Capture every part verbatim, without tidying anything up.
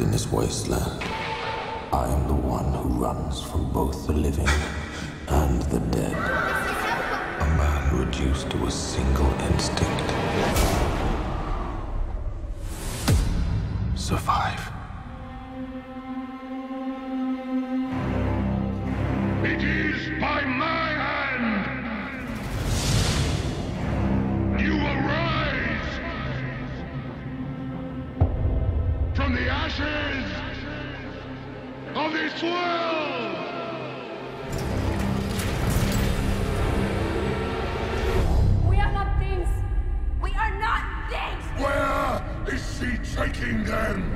in this wasteland. I am the one who runs from both the living and the dead. A man reduced to a single instinct. Survive. It is by my hand! You arise from the ashes of this world! We are not things! We are not things! Where is she taking them?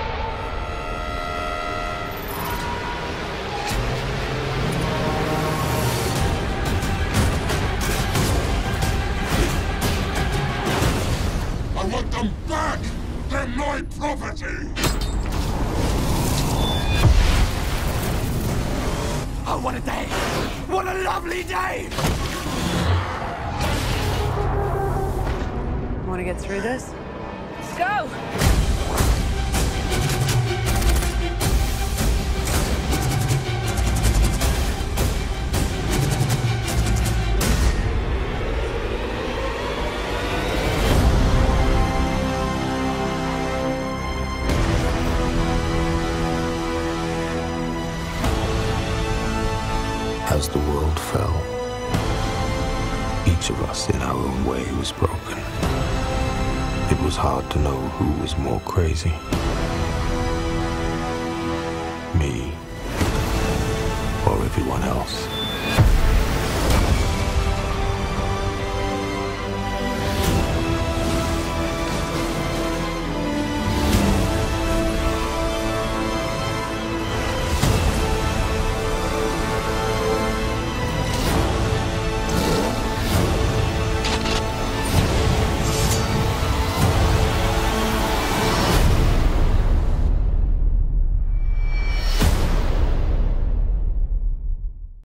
I want them back! They're my property! Oh, what a day! What a lovely day! Want to get through this? Go! As the world fell, each of us in our own way was broken. It was hard to know who was more crazy. Me or everyone else.